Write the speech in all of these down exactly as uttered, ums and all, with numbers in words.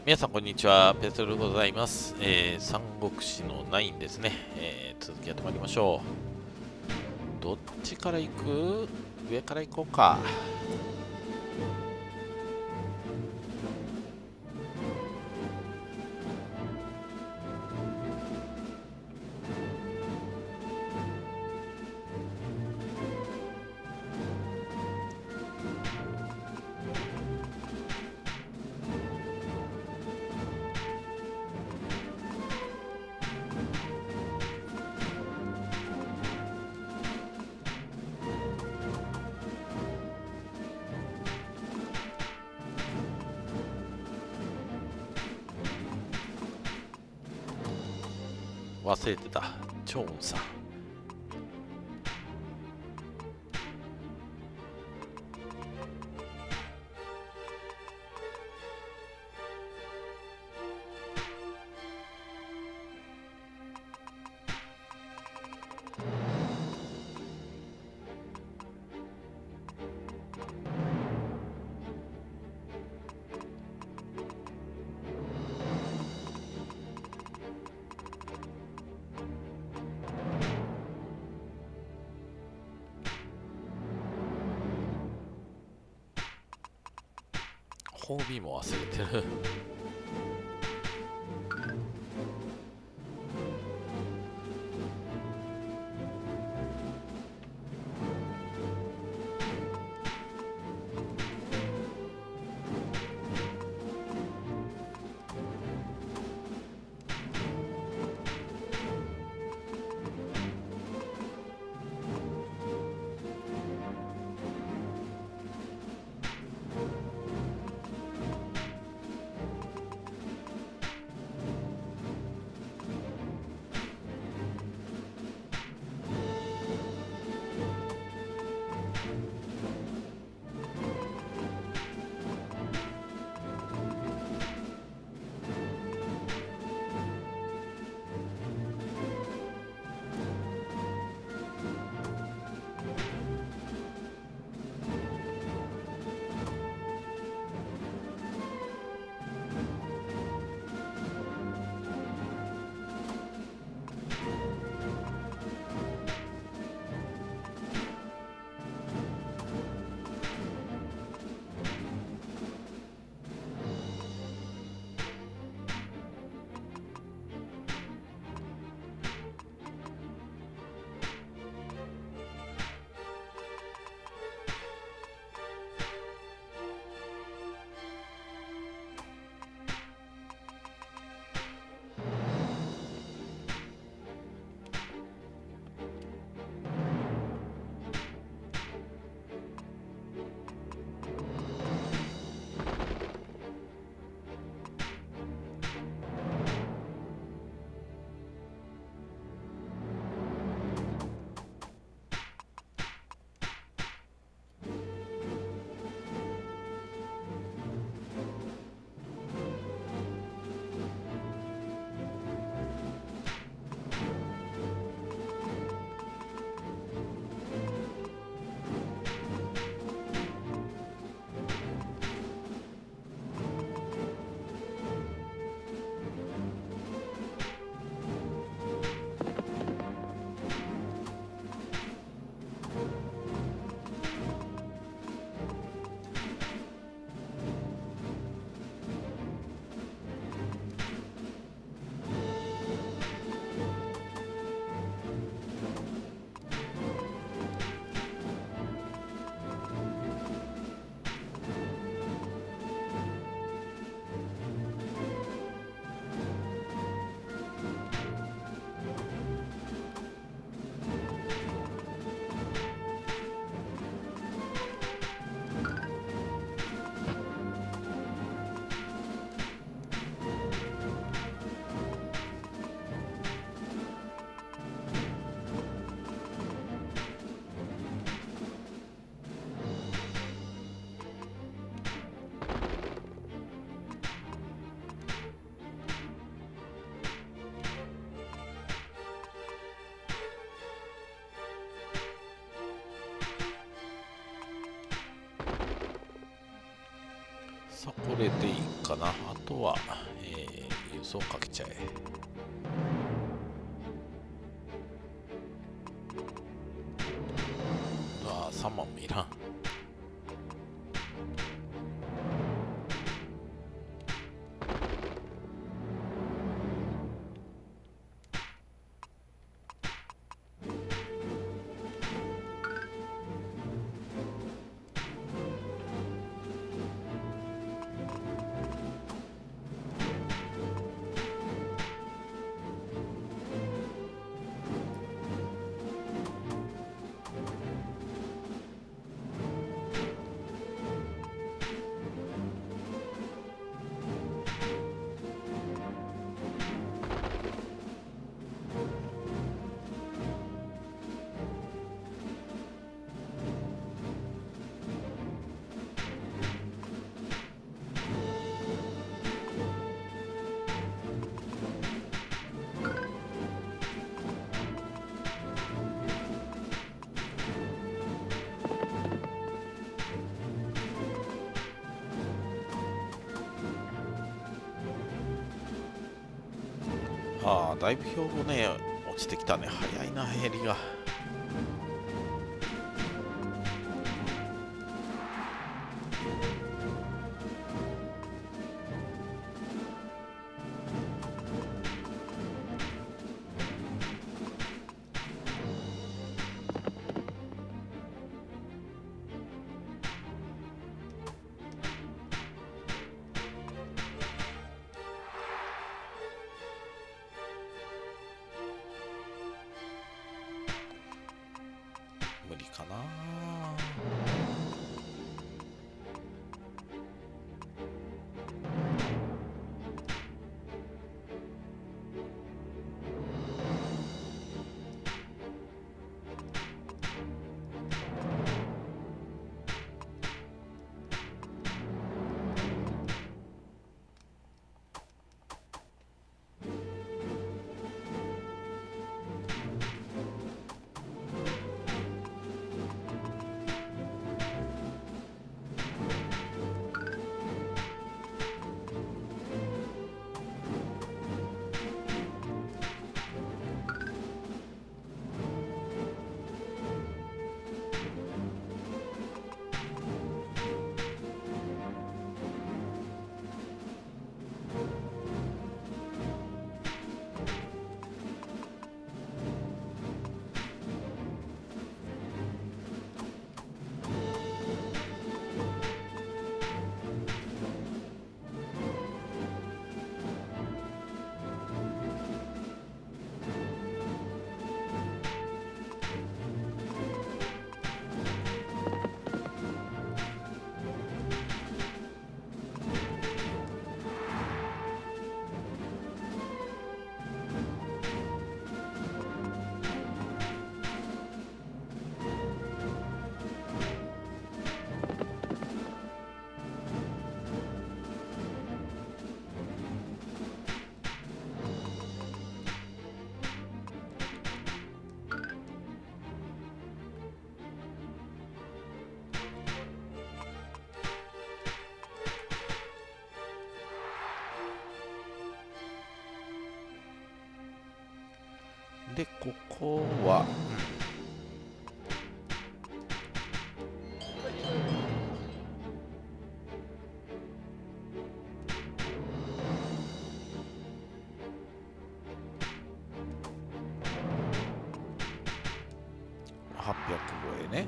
皆さんこんにちは、ペトルでございます。えー、三国志のナインですね。えー、続きやってまいりましょう。どっちから行く？上から行こうか。忘れてた。チョーンさん。褒美も忘れてる。 さあこれでいいかな。あとは、えー、輸送かけちゃえ。ああさんまんもいらん。ああ、だいぶ標語ね、落ちてきたね。早いな、減りが。無理かな。で、ここは、はっぴゃく超えね。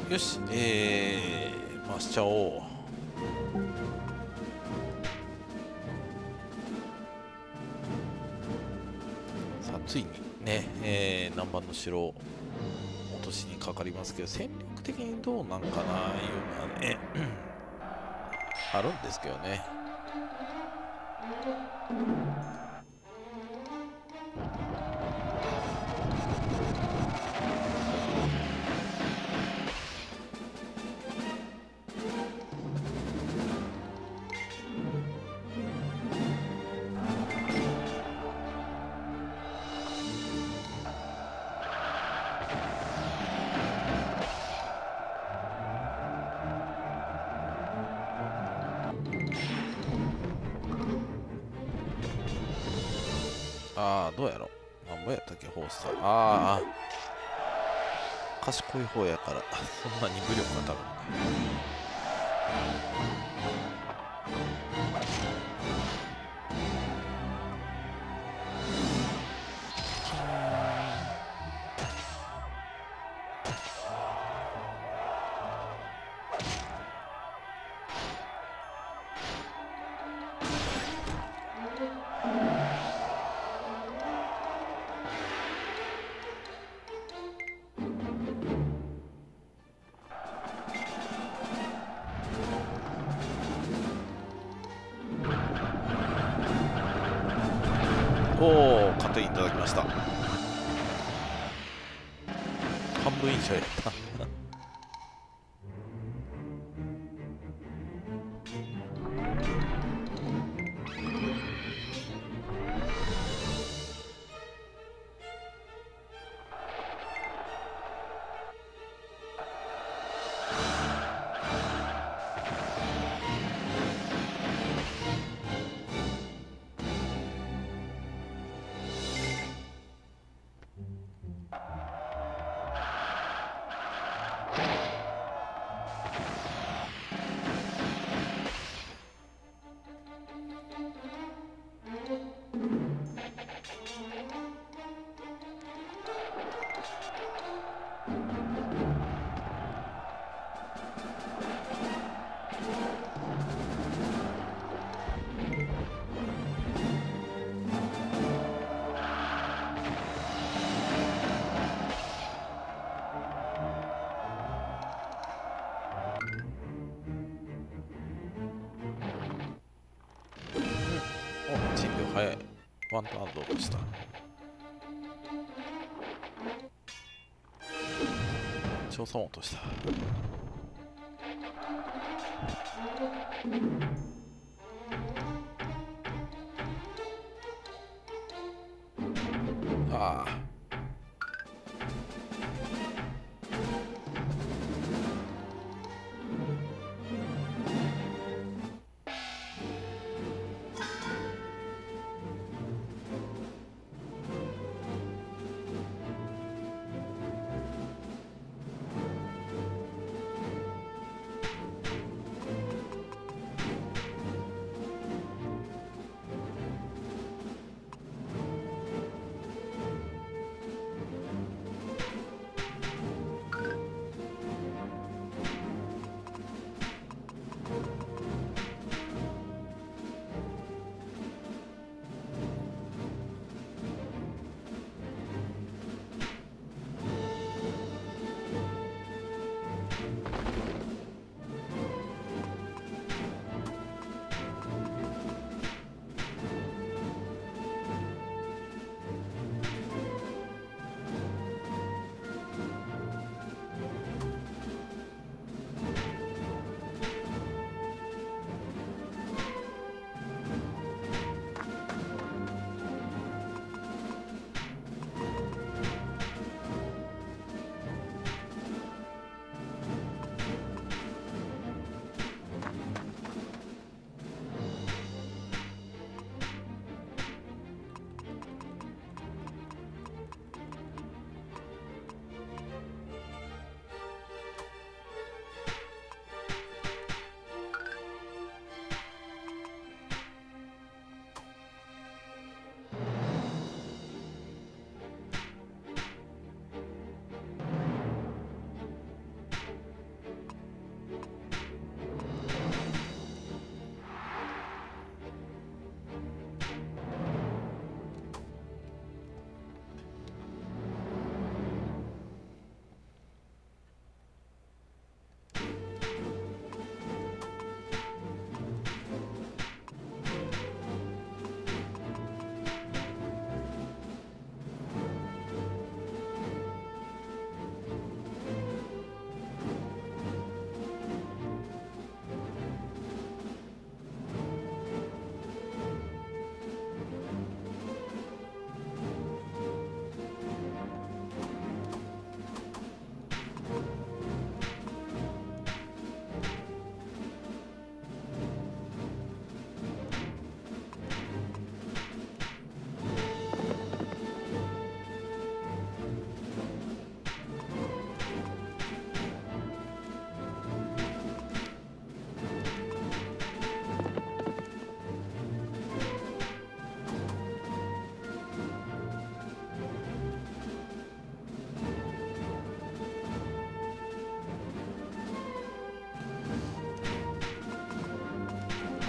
よし、えー、回しちゃおう。さあついにね、えー、南蛮の城落としにかかりますけど、戦力的にどうなんかないうのはねあるんですけどね。ああ、どうやろう。なんぼやったっけ、ホースター。ああ、賢い方やから、そんなに武力が多分。おお、勝手にいただきました。半分以上やったお、チーム早い。ワンターンどうでした。調査を落とした。ああ。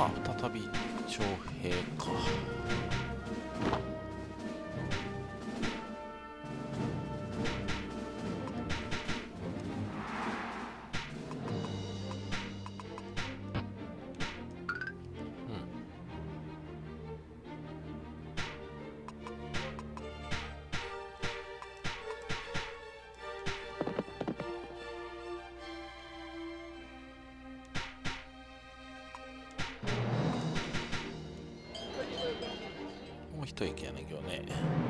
まあ再び徴兵か。もう一息やねんけどね。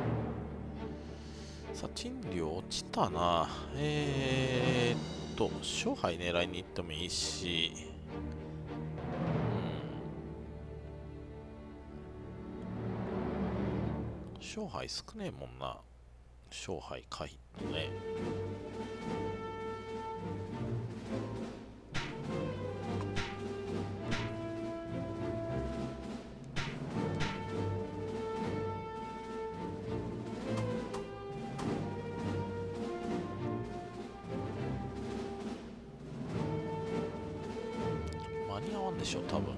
さあ、賃料落ちたな。えーっと、勝敗狙いに行ってもいいし、うん。勝敗少ねえもんな。勝敗回とね。間に合わんでしょ、多分。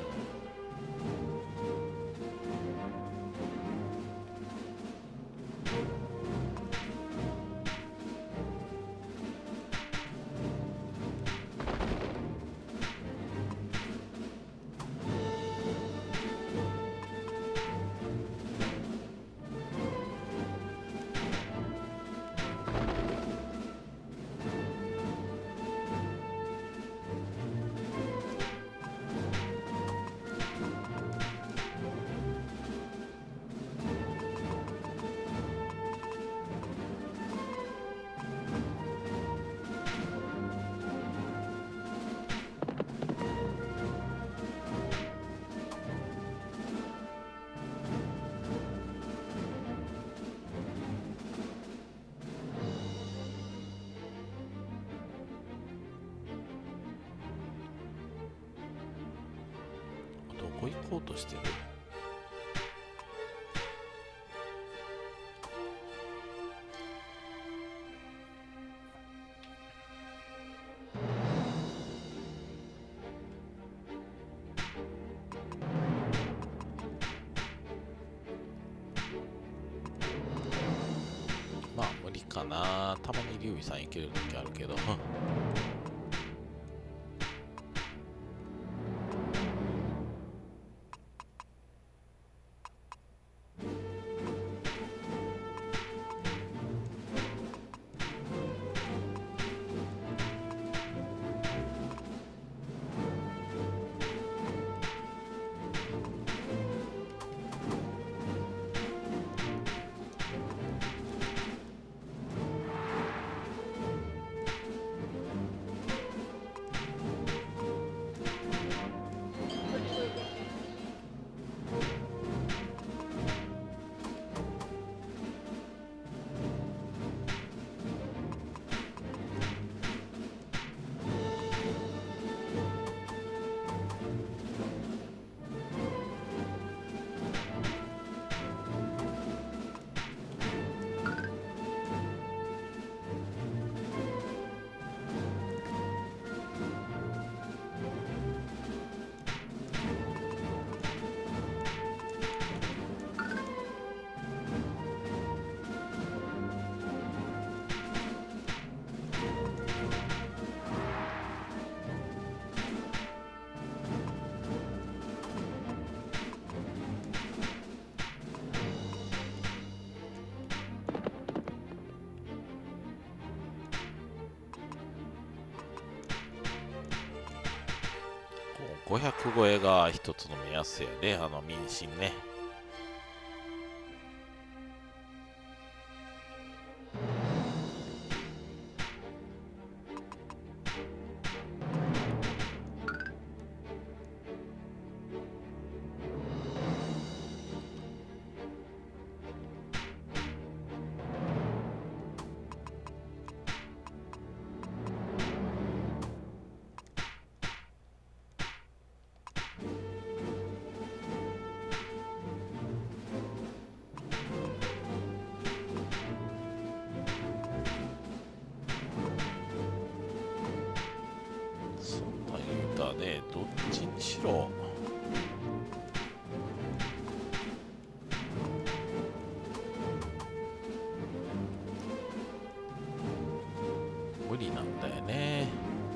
どこ行こうとしてる？まあ無理かな。たまに劉備さん行ける時あるけど。ごひゃく超えが一つの目安やで、あの民心ね。そんなん言うたらね、どっちにしろなんだよね。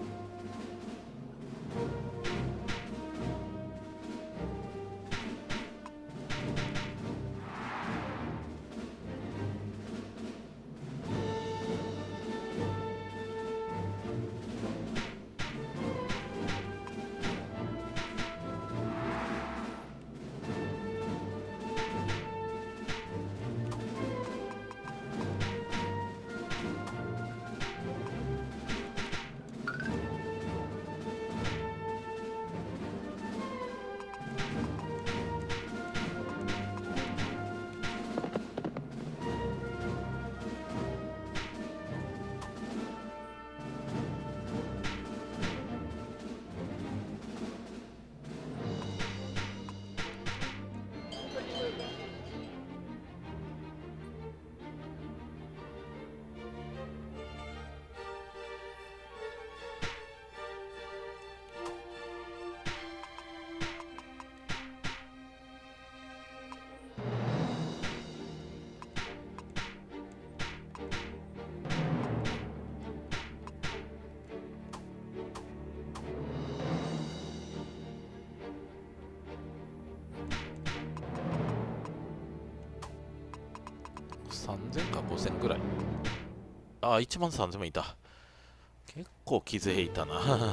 さんぜんかごせんぐらい。ああ、いちまんさんぜんもいた。結構傷へいたな。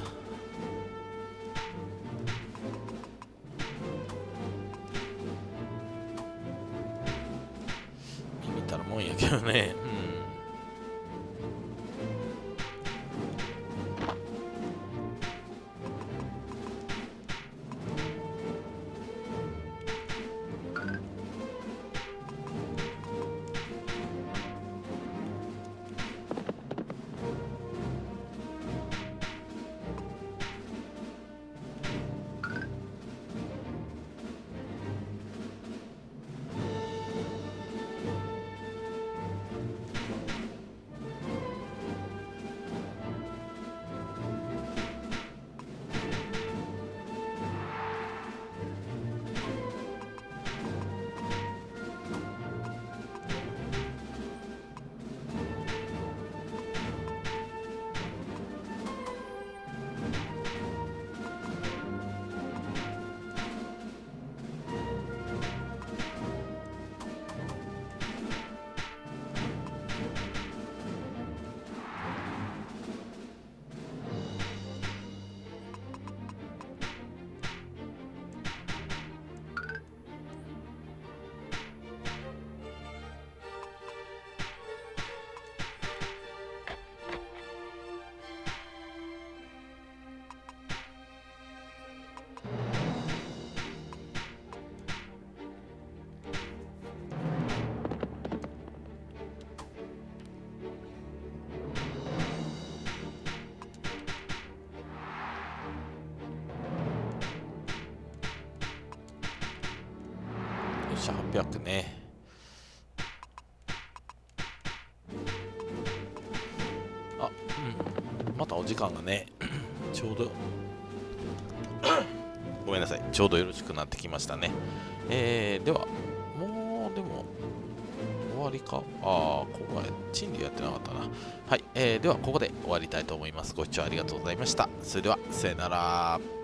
見たらもんやけどね。うん。よっしゃ、はっぴゃくね。あ、うん。またお時間がね、ちょうど、ごめんなさい。ちょうどよろしくなってきましたね。えー、では、もう、でも、終わりか。ああ、ここは賃理やってなかったな。はい、えー、では、ここで終わりたいと思います。ご視聴ありがとうございました。それでは、さよなら。